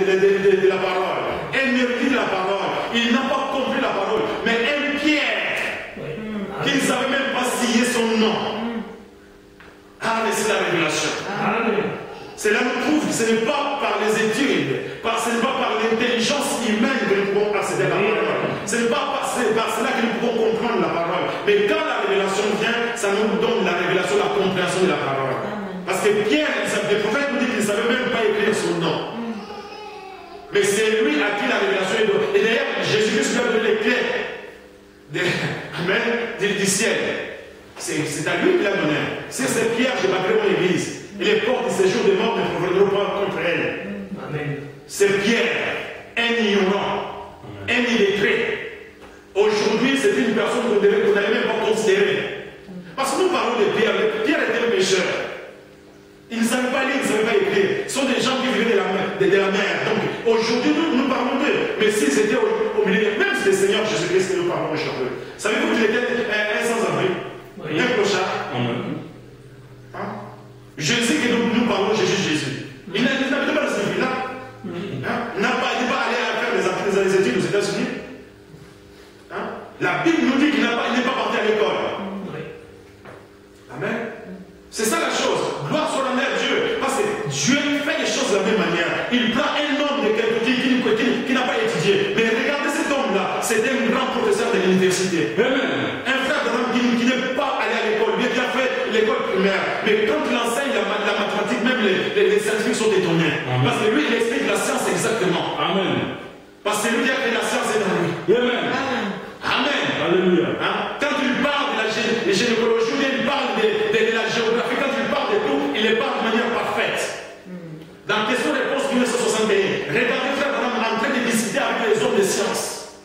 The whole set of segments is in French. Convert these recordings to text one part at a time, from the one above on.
de la parole, un érudit de la parole, il n'a pas compris la parole, mais un Pierre qui ne savait même pas signer son nom a laissé la révélation. Cela nous prouve que ce n'est pas par les études, ce n'est pas par l'intelligence humaine que nous pouvons accéder à la parole. Ce n'est pas par cela que nous pouvons comprendre la parole. Mais quand la révélation vient, ça nous donne la révélation, la compréhension de la parole. Parce que Pierre, le prophète nous dit qu'il ne savait même pas écrire son nom. Mais c'est lui à qui la révélation est donnée. Et d'ailleurs, Jésus-Christ lui a donné les clés du ciel. C'est à lui qu'il a donné. Si c'est Pierre, je bâtirai mon église. Et les portes du séjour des morts ne proviendront pas contre elle. C'est Pierre, un ignorant, un illettré. Aujourd'hui, c'est une personne qu'on n'avait même pas considérée. Parce que nous parlons de Pierre. Pierre était un pécheur. Il ne savait pas lire, il ne savait pas écrire. Ce sont des gens qui vivaient de la mer. Donc aujourd'hui, nous parlons d'eux. Mais s'ils étaient au milieu, même si c'est le Seigneur Jésus-Christ que nous parlons aujourd'hui. Savez-vous qu'il était un sans-abri, un clochard? Jésus que nous parlons, Jésus. Il n'habitait pas dans ce village. Il n'est pas allé faire les études aux États-Unis. La Bible nous dit qu'il n'est pas parti à l'école. Amen. C'est ça la chose. Gloire soit l'honneur à Dieu. Parce que Dieu fait les choses de la même manière. Il prend un homme de quelqu'un qui n'a pas étudié. Mais regardez cet homme-là. C'est un grand professeur de l'université. Un frère d'homme qui n'est pas allé à l'école, bien qu'il a fait l'école primaire. Mais quand il enseigne la mathématique, même les scientifiques sont étonnés. Parce que lui, il explique la science exactement. Amen. Parce que lui, il a fait la science est dans lui. Amen. Amen. Alléluia. Quand il parle de la gynécologie, il parle de la géographie, quand il parle de tout, il les parle de manière parfaite. Dans question-réponse 1961, regardez frère en train de discuter avec les hommes de science.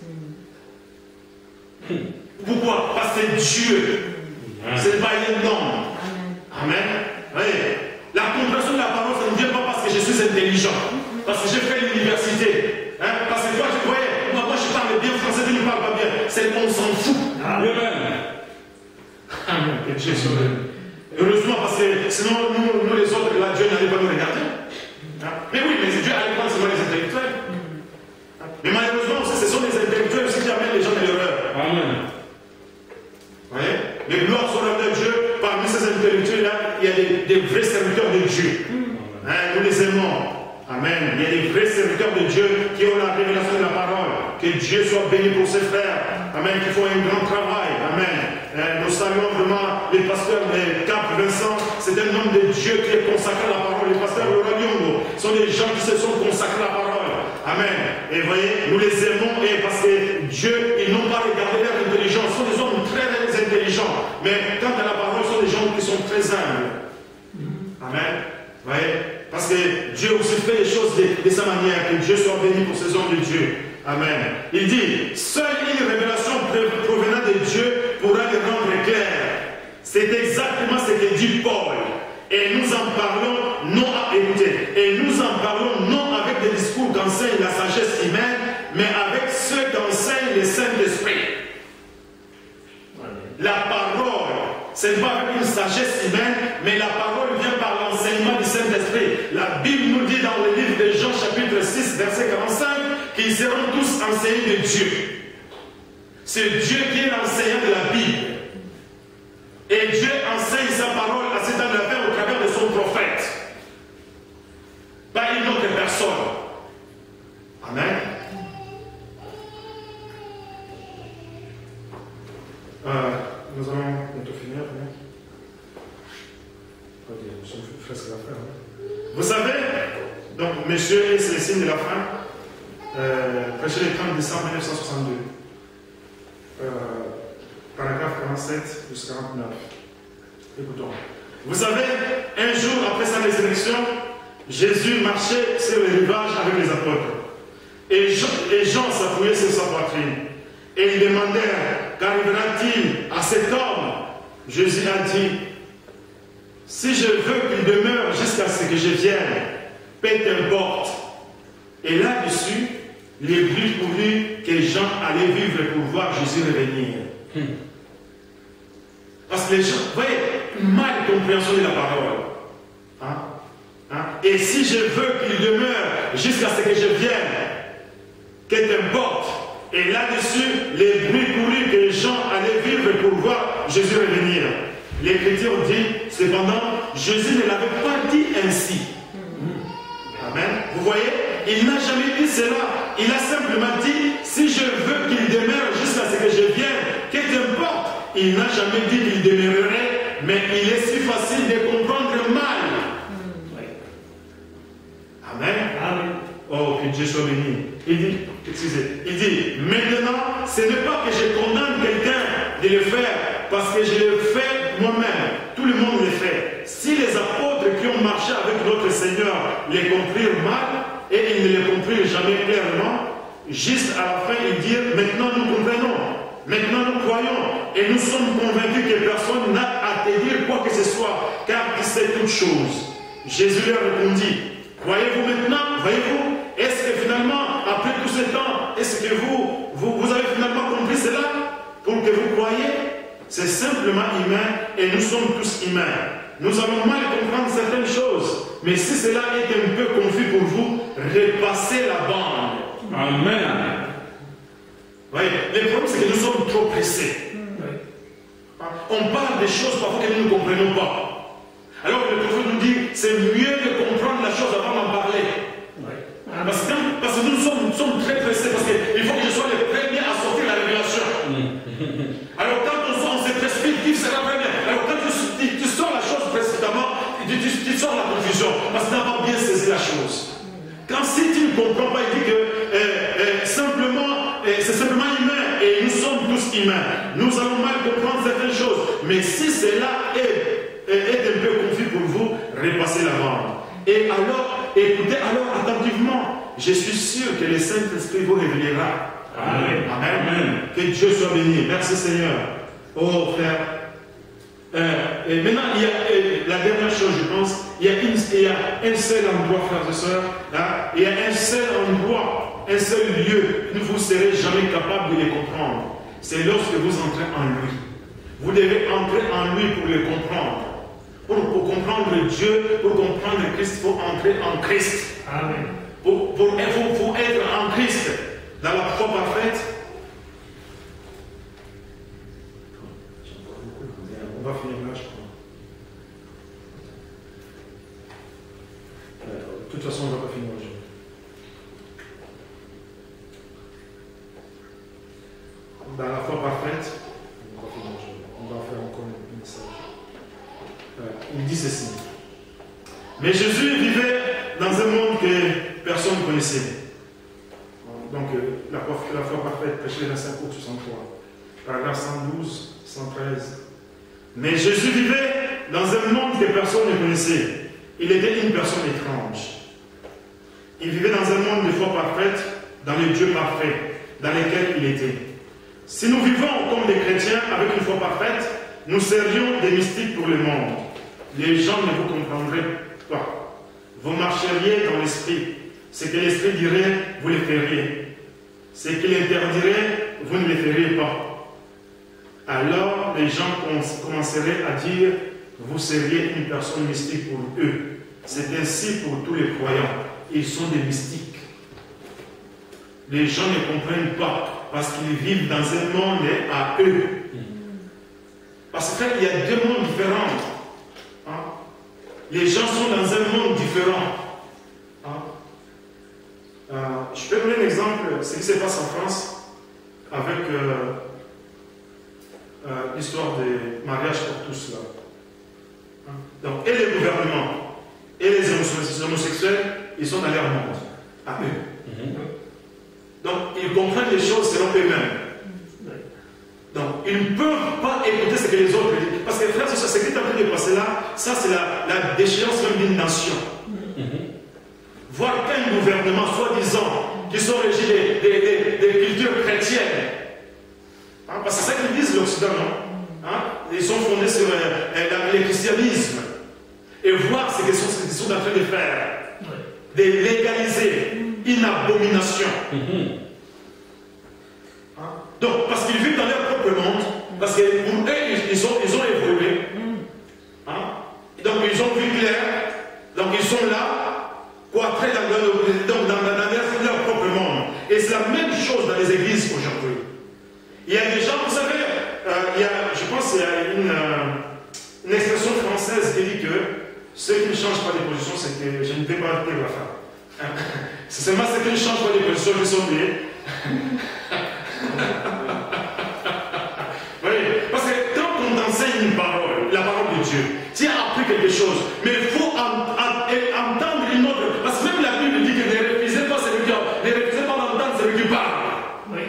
Pourquoi? Parce que Dieu, ce n'est pas un homme. Amen. Oui. La compréhension de la parole, ça ne vient pas parce que je suis intelligent, parce que j'ai fait l'université. Parce que toi, tu voyais, moi je parle bien français, tu ne parles pas bien. On s'en fout. Amen. Amen. Que Dieu soit béni. Heureusement, parce que sinon, nous les autres, là, Dieu n'allait pas nous regarder. Mais oui, mais Dieu allait prendre seulement les intellectuels. Mais malheureusement, ce sont les intellectuels aussi qui amènent les gens de l'erreur. Amen. Vous voyez? Mais gloire soit l'homme de Dieu. Parmi ces intellectuels-là, il y a des vrais serviteurs de Dieu. Nous les aimons. Amen. Il y a des vrais serviteurs de Dieu qui ont la révélation de la parole. Que Dieu soit béni pour ses frères. Amen. Qui font un grand travail. Amen. Nous saluons vraiment les pasteurs de Cap Vincent. C'est un homme de Dieu qui est consacré à la parole. Les pasteurs de Radion sont des gens qui se sont consacrés à la parole. Amen. Et vous voyez, nous les aimons et parce que Dieu, ils n'ont pas regardé leur intelligence. Ce sont des hommes très intelligents. Mais quant à la parole, ce sont des gens qui sont très humbles. Amen. Vous voyez? Parce que Dieu aussi fait les choses de sa manière. Que Dieu soit béni pour ces hommes de Dieu. Amen. Il dit, seule une révélation provenant de Dieu pourra les rendre clairs. C'est exactement ce que dit Paul. Et nous en parlons non à écouter. Et nous en parlons non avec des discours qu'enseigne la sagesse humaine, mais avec ceux qu'enseigne le Saint-Esprit. La parole, ce n'est pas avec une sagesse humaine, mais la parole vient par l'enseignement du Saint-Esprit. La Bible nous dit dans le livre de Jean chapitre 6, verset 45, qu'ils seront tous enseignés de Dieu. C'est Dieu qui est l'enseignant de la Bible. Et Dieu enseigne sa parole à cet homme au travers de son prophète. Pas une autre personne. Amen. Nous allons bientôt finir. Vous savez, donc, messieurs, c'est le signe de la fin. Prêché le 30 décembre 1962. Paragraphe 47 jusqu'à 49. Écoutons. Vous savez, un jour après sa résurrection, Jésus marchait sur le rivage avec les apôtres. Et Jean s'appuyait sur sa poitrine. Et ils demandèrent, qu'arrivera-t-il à cet homme? Jésus a dit, si je veux qu'il demeure jusqu'à ce que je vienne, peu importe. Et là-dessus, il est plus pourvu que Jean allait vivre pour voir Jésus revenir. Parce que les gens, vous voyez, mal compréhension de la parole. Et si je veux qu'il demeure jusqu'à ce que je vienne. Que t'importe. Et là-dessus, les bruits courus que les gens allaient vivre pour voir Jésus revenir. L'Écriture dit, cependant, Jésus ne l'avait pas dit ainsi. Amen. Vous voyez, il n'a jamais dit cela. Il a simplement dit, si je veux qu'il demeure jusqu'à ce que je vienne, que t'importe. Il n'a jamais dit qu'il demeurerait, mais il est si facile de comprendre mal. Amen. Amen. Oh, que Dieu soit béni. Il dit, excusez, il dit, maintenant, ce n'est pas que je condamne quelqu'un de le faire, parce que je le fais moi-même. Tout le monde le fait. Si les apôtres qui ont marché avec notre Seigneur les comprirent mal, et ils ne les comprirent jamais clairement, juste à la fin, ils dirent, maintenant nous comprenons, maintenant nous croyons, et nous sommes convaincus que personne n'a à te dire quoi que ce soit, car il sait toutes choses. Jésus leur répondit, croyez-vous maintenant, voyez-vous, est-ce que finalement, après tout ce temps, est-ce que vous avez finalement compris cela pour que vous croyiez? C'est simplement humain et nous sommes tous humains. Nous allons mal comprendre certaines choses, mais si cela est un peu confus pour vous, repassez la bande. Amen. Voyez, le problème c'est que nous sommes trop pressés. On parle des choses parfois que nous ne comprenons pas. Alors que le prophète nous dit, c'est mieux de comprendre la chose avant d'en parler. Parce que nous sommes très pressés, parce qu'il faut que je sois le premier à sortir la révélation. Alors quand on se précipite, qui sera le premier? Alors quand tu sors la chose précisément, tu sors la confusion, parce que tu n'as pas bien saisi la chose. Quand si tu ne comprends pas, il dit que c'est simplement humain, et nous sommes tous humains. Nous allons mal comprendre certaines choses, mais si cela est un peu confus pour vous, repassez la bande. Et alors, écoutez alors attentivement. Je suis sûr que le Saint-Esprit vous révélera. Amen. Amen. Amen. Que Dieu soit béni. Merci Seigneur. Oh frère. Et maintenant, il y a la dernière chose, je pense. Il y a un seul endroit, frères et sœurs. Hein, il y a un seul endroit, un seul lieu. Vous ne serez jamais capable de les comprendre. C'est lorsque vous entrez en lui. Vous devez entrer en lui pour le comprendre. Pour comprendre Dieu, pour comprendre Christ, il faut entrer en Christ. Amen. Pour être en Christ, dans la foi parfaite. On va finir là, je crois. De toute façon, on ne va pas finir aujourd'hui. Dans la foi parfaite, on va finir aujourd'hui. On va faire encore un message. Il dit ceci. Mais Jésus vivait dans un monde que personne ne connaissait. Donc, la foi parfaite, prêchée dans 5 août 63, paragraphe 112, 113. Mais Jésus vivait dans un monde que personne ne connaissait. Il était une personne étrange. Il vivait dans un monde de foi parfaite, dans le Dieu parfait, dans lequel il était. Si nous vivons comme des chrétiens avec une foi parfaite, nous serions des mystiques pour le monde. Les gens ne vous comprendraient pas. Vous marcheriez dans l'esprit. Ce que l'esprit dirait, vous le feriez. Ce qu'il interdirait, vous ne le feriez pas. Alors, les gens commenceraient à dire, vous seriez une personne mystique pour eux. C'est ainsi pour tous les croyants. Ils sont des mystiques. Les gens ne comprennent pas parce qu'ils vivent dans un monde à eux. Parce qu'il y a deux mondes différents. Hein? Les gens sont dans un monde différent. Hein? Je peux donner un exemple, ce qui se passe en France avec l'histoire des mariages pour tous là. Hein? Donc, et les gouvernements, et les homosexuels, ils sont dans leur monde, à eux. Donc, ils comprennent les choses selon eux-mêmes. Donc, ils ne peuvent pas écouter ce que les autres disent. Parce que, frère, ce qui est en train de passer là, ça c'est la déchéance même d'une nation. Voir qu'un gouvernement, soi-disant, qui sont régis des cultures chrétiennes, hein, parce que c'est ça qu'ils disent l'Occident, non? Hein? Ils sont fondés sur le christianisme. Et voir ce qu'ils sont en train de faire, de légaliser une abomination. Hein? Donc, parce qu'ils vivent dans leur propre monde, parce que pour eux, ils ont évolué. Hein? Donc, ils ont vu clair. Donc, ils sont là, cloîtrés dans chose dans les églises aujourd'hui. Il y a des gens, vous savez, je pense qu'il y a une expression française qui dit que ceux qui ne changent pas de position, c'est que je ne peux pas dire la femme. C'est seulement ceux qui ne changent pas de position qui sont liés. Oui, parce que quand on t'enseigne une parole, la parole de Dieu, tu as appris quelque chose, mais il faut entendre une autre. Parce que même la Bible dit que ne refusez pas celui qui d'entendre celui qui parle. Oui.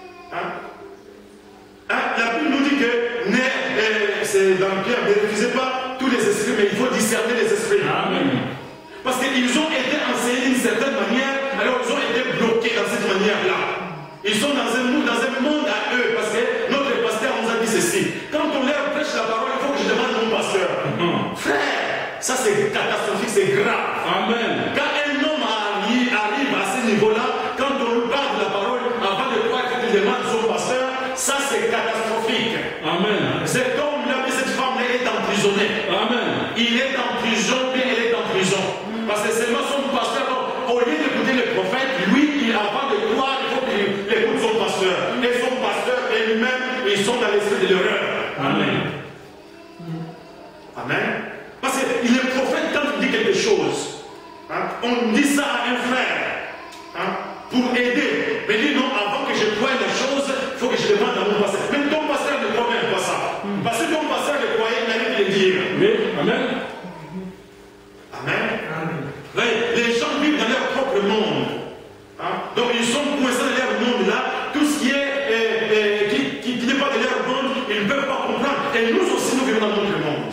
La Bible nous dit que c'est dans Pierre, ne refusez pas tous les esprits, mais il faut discerner les esprits. Amen. Parce qu'ils ont été enseignés d'une certaine manière, alors ils ont été bloqués dans cette manière-là. Ils sont dans un monde à eux, parce que notre pasteur nous a dit ceci. Quand on leur prêche la parole, il faut que je demande à mon pasteur. Frère, ça c'est catastrophique, c'est grave. Amen. Quand un homme arrive à ce niveau-là, quand on lui parle de la parole, avant de croire qu'il demande son pasteur, ça c'est catastrophique. Amen. C'est comme cette femme-là est emprisonnée. Amen. Il est en prison, bien elle est en prison. Parce que seulement son pasteur, au lieu d'écouter le prophète, lui, avant de croire, il faut qu'il écoute son pasteur. Et son pasteur et lui-même, ils sont dans l'esprit de l'erreur. Amen. Amen. Parce que le prophète, quand il dit quelque chose, on dit ça à un frère pour aider. Mais il dit non, avant que je croie la chose, il faut que je demande à mon pasteur. Mais ton pasteur ne croit même pas ça. Parce que ton pasteur le croyait, il allait le dire. Oui. Amen. Amen. Amen. Les gens vivent dans leur propre monde. Donc ils sont coincés dans leur monde là. Tout ce qui est qui n'est pas de leur monde, ils ne peuvent pas comprendre. Et nous aussi, nous vivons dans notre monde.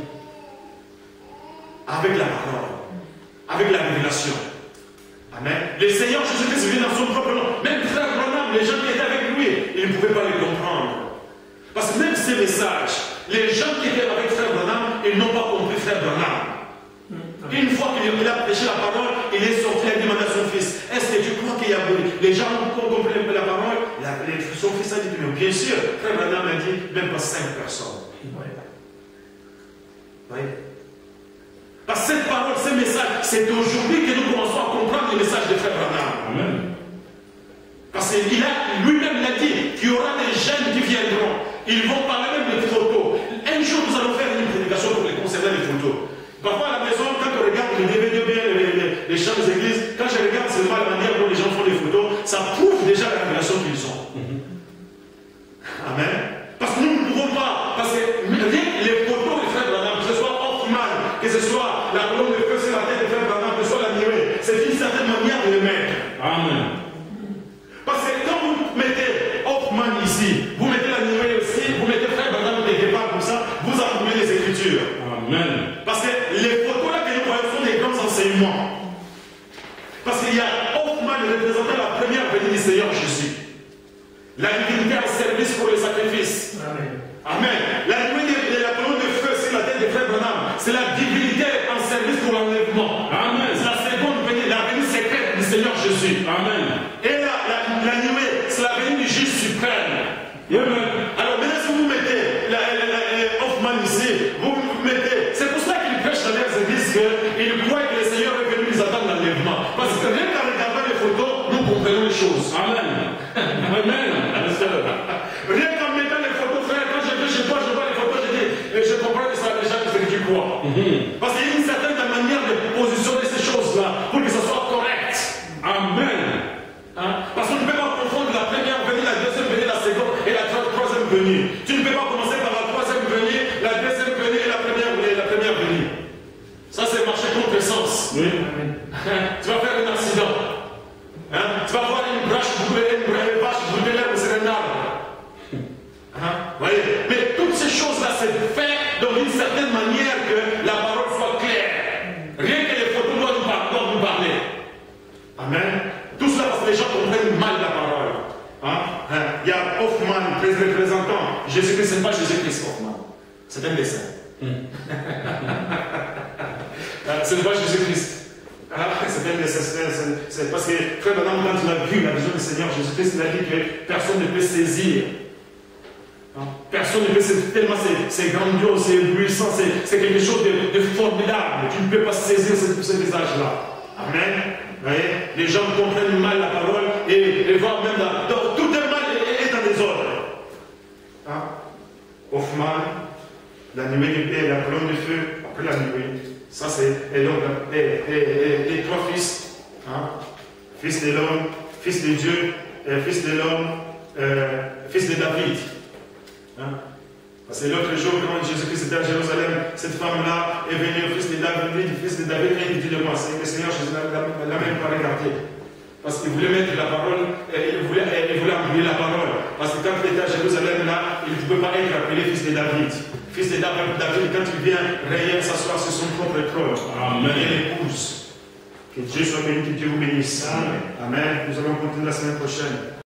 Avec la parole, avec la révélation. Amen. Le Seigneur Jésus-Christ vit dans son propre nom. Même frère Branham, les gens qui étaient avec lui, ils ne pouvaient pas les comprendre. Parce que même ces messages, les gens qui étaient avec frère Branham, ils n'ont pas compris frère Branham. Une fois qu'il a prêché la parole, il est sorti, il a demandé à son fils, est-ce que tu crois qu'il y a les gens ont compris la parole? Son fils a dit, mais bien sûr. Frère Branham a dit, même pas 5 personnes. Oui. Parce que cette parole, ce message, c'est aujourd'hui que nous commençons à comprendre le message de frère Branham. Amen. Parce que lui-même l'a dit qu'il y aura des jeunes qui viendront. Ils vont parler même des photos. Un jour, nous allons faire une prédication pour les concerner les photos. Parfois à la maison, quand on regarde les DVD bien, les chants des églises, quand je regarde seulement la manière dont les gens font les photos, ça prouve déjà la révélation qu'ils ont. Amen. Parce que nous ne pouvons pas, parce que les photos des frères Branham, que ce soit Hoffman, que ce soit la colonne de feu sur la tête des frères Branham, que ce soit la nuée, c'est une certaine manière de les mettre. Amen. Parce que quand vous mettez Hoffman ici, vous mettez la nuée aussi, vous mettez frère Branham quelque part comme ça, vous approuvez les Écritures. Amen. Parce que les photos là que nous voyons sont des grands enseignements. Parce qu'il y a Hoffman représentant la première venue du Seigneur Jésus. La divinité en service pour les sacrifices. Amen. Amen. La nuée de la colonne de feu sur la tête des frères Branham, c'est la divinité en service pour l'enlèvement. Amen. C'est la seconde venue, la venue secrète du Seigneur Jésus. Amen. Et la nuée, c'est la venue du juge suprême. Amen. Alors maintenant, si vous mettez Hoffman ici, vous mettez. C'est pour ça qu'ils prêchent dans leurs églises qu'ils croient que le Seigneur est venu nous attendre l'enlèvement. Parce que rien qu'en regardant les photos, nous comprenons les choses. Amen. Amen. Rien qu'en mettant les photos, frère, quand je vais chez toi, je vois les photos, je dis, je comprends que ça déjà ce que tu crois. Parce qu'il y a une certaine manière de positionner ces choses-là pour que ça soit correct. Amen. Parce qu'on ne peut pas confondre la première venue, la deuxième venue, la seconde et la troisième venue. Tu ne peux pas commencer par la troisième venue, la deuxième venue et la première venue. Ça, c'est marcher contre sens. Oui. Tu vas faire un accident. Tu vas voir une vache brûler l'air sur un arbre. Voyez. Mais toutes ces choses-là, c'est fait dans une certaine manière que la parole soit claire. Rien que les photos doivent nous parler. Amen. Tout cela parce que les gens comprennent mal la parole. Il y a Hoffman, représentant. Jésus-Christ, ce n'est pas Jésus-Christ Hoffman. C'est un dessin. Ce n'est pas Jésus-Christ. C'est un dessin. C'est parce que frère Branham, quand il a vu la vision du Seigneur Jésus-Christ, il a dit que personne ne peut saisir. Personne ne peut saisir. Tellement c'est grandiose, c'est éblouissant, c'est quelque chose de formidable. Tu ne peux pas saisir ce visage-là. Amen. Voyez, les gens comprennent mal la parole et voient même la colonne de feu après la nuée. Ça c'est les trois fils, hein? Fils de l'homme, fils de Dieu, fils de l'homme, fils de David. Hein? Parce que l'autre jour, quand Jésus-Christ était à Jérusalem, cette femme-là est venue au fils de David, et il dit de moi, c'est le Seigneur Jésus l'a même pas regardé. Parce qu'il voulait mettre la parole, il voulait appuyer la parole. Parce que quand il était à Jérusalem, là, il ne pouvait pas être appelé fils de David. Fils de David, quand il vient réel s'asseoir sur son propre trône, il est l'épouse. Que Dieu soit béni, que Dieu vous bénisse. Amen. Nous allons continuer la semaine prochaine.